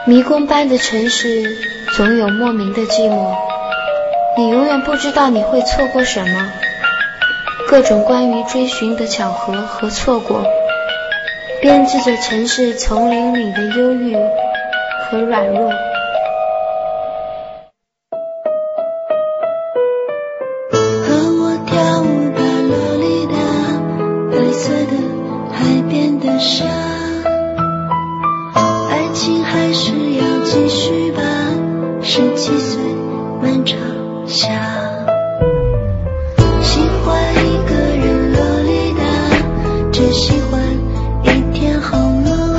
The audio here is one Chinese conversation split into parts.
迷宫般的城市总有莫名的寂寞，你永远不知道你会错过什么，各种关于追寻的巧合和错过，编织着城市丛林里的忧郁和软弱。 和我跳舞吧洛丽塔，白色的海边的沙，爱情还是要继续吧，17岁漫长夏，喜欢一个人洛丽塔，只喜欢一天好吗？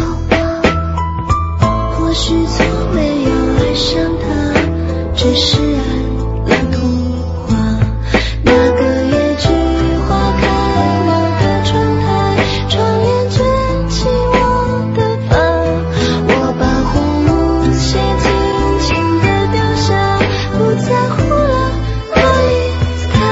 或许从没有爱上他，只是爱了童话。那个野菊花开了的窗台，窗帘卷起我的发，我把红雾气轻轻地丢下，不在乎了洛丽塔。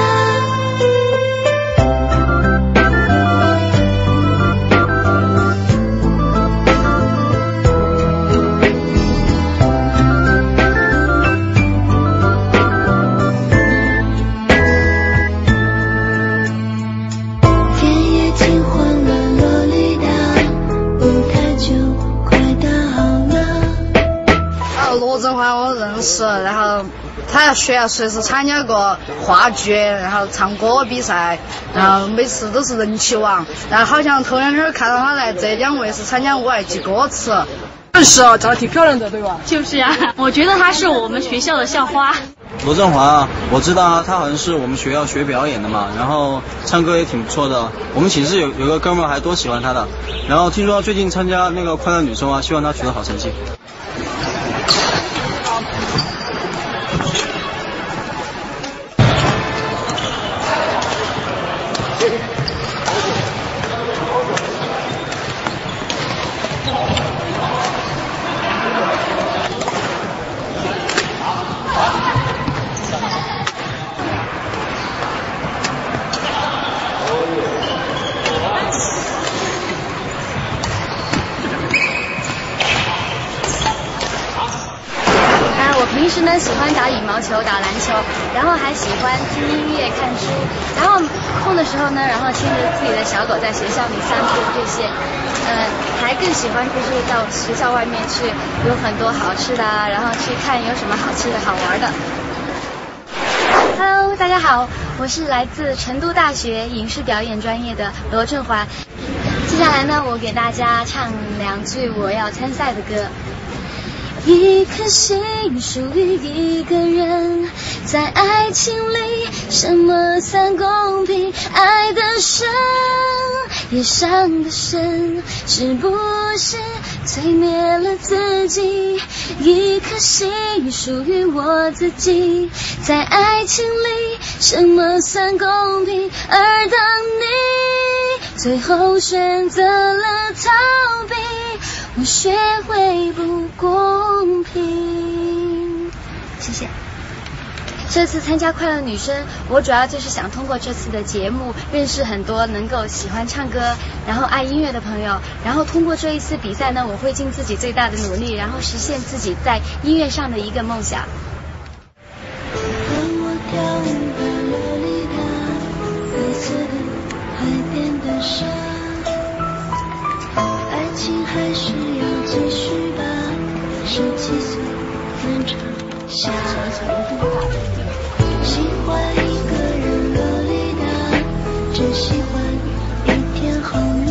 天也金黄了洛丽塔，舞台就快打好了。 罗振华我认识，然后他在学校随时参加过话剧，然后唱歌比赛，然后每次都是人气王。然后好像头两天看到他来浙江卫视参加《我爱记歌词》。 是啊，长得挺漂亮的，对吧？ 就是呀，我觉得他是我们学校的校花。 罗振华，我知道啊，他好像是我们学校学表演的嘛，然后唱歌也挺不错的。我们寝室有个哥们儿还多喜欢他的，然后听说最近参加那个快乐女声啊，希望他取得好成绩。 平时呢喜欢打羽毛球、打篮球，然后还喜欢听音乐、看书，然后空的时候呢，然后牵着自己的小狗在学校里散步这些，还更喜欢就是到学校外面去，有很多好吃的啊，然后去看有什么好吃的好玩的。Hello， 大家好，我是来自成都大学影视表演专业的罗振华。接下来呢，我给大家唱2句我要参赛的歌。一颗心属于一个人，在爱情里什么算公平？爱的深也伤得深，是不是摧灭了自己？一颗心属于我自己，在爱情里什么算公平？而当你最后选择了逃避，我学会不公平。谢谢。这次参加快乐女声，我主要就是想通过这次的节目认识很多能够喜欢唱歌然后爱音乐的朋友，然后通过这一次比赛呢，我会尽自己最大的努力，然后实现自己在音乐上的一个梦想。 和我跳舞吧洛丽塔，白色的海边的沙，爱情还是要继续吧，17岁漫长夏，喜欢一个人洛丽塔，只喜欢一天好吗？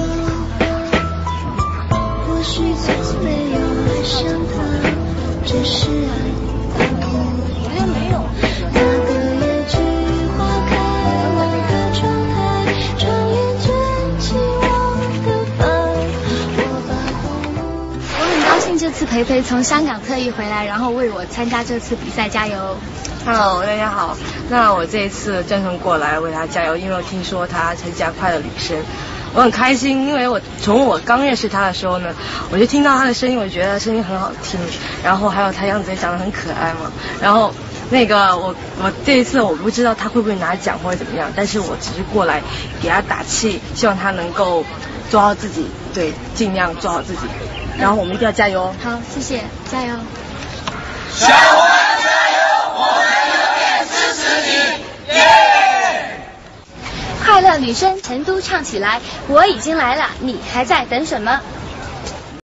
或许从没有爱上他，只是爱了童话。那个野菊花开了的窗台，窗帘卷起我的发，我把红雾。 我很高兴这次培培从香港特意回来，然后为我参加这次比赛加油。 Hello， 大家好。那我这一次专程过来为他加油，因为我听说他参加快乐女声，我很开心，因为从我刚认识他的时候呢，我就听到他的声音，我觉得声音很好听，然后还有他样子也长得很可爱嘛。然后我这一次我不知道他会不会拿奖或者怎么样，但是我只是过来给他打气，希望他能够做好自己，对，尽量做好自己。 然后我们一定要加油。 好，谢谢，加油。 小伙伴加油，我们永远支持你，耶！ 快乐女声成都唱起来，我已经来了，你还在等什么？